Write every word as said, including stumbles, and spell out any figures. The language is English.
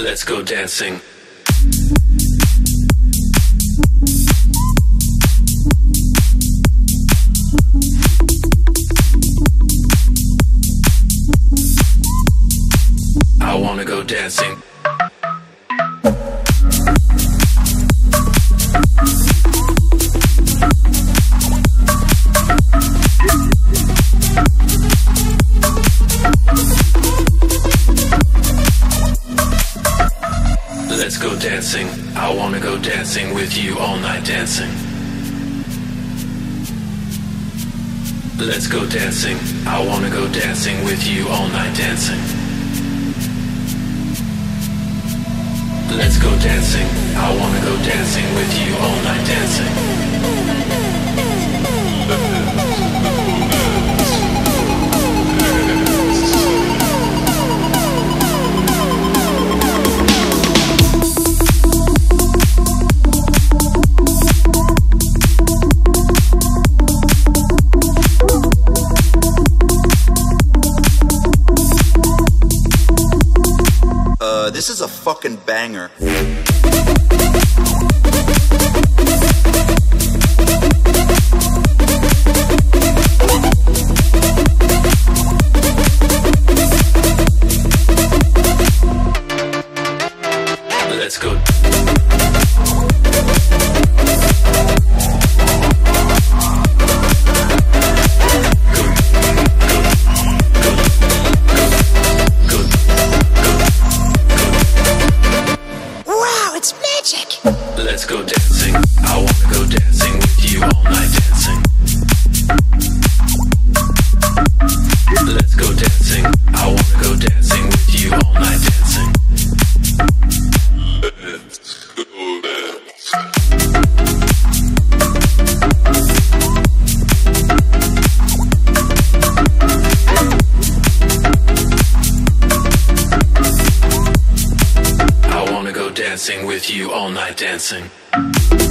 Let's go dancing. I wanna go dancing. Let's go dancing. I wanna go dancing with you all night dancing. Let's go dancing. I wanna go dancing with you all night dancing. Let's go dancing. I wanna go dancing with you all night dancing. Uh, this is a fucking banger. Let's go. Let's go dancing. I wanna go dancing with you all night dancing. Let's go dancing. I wanna go dancing with you all night dancing. Let's go dance. I wanna go dancing with you all night dancing.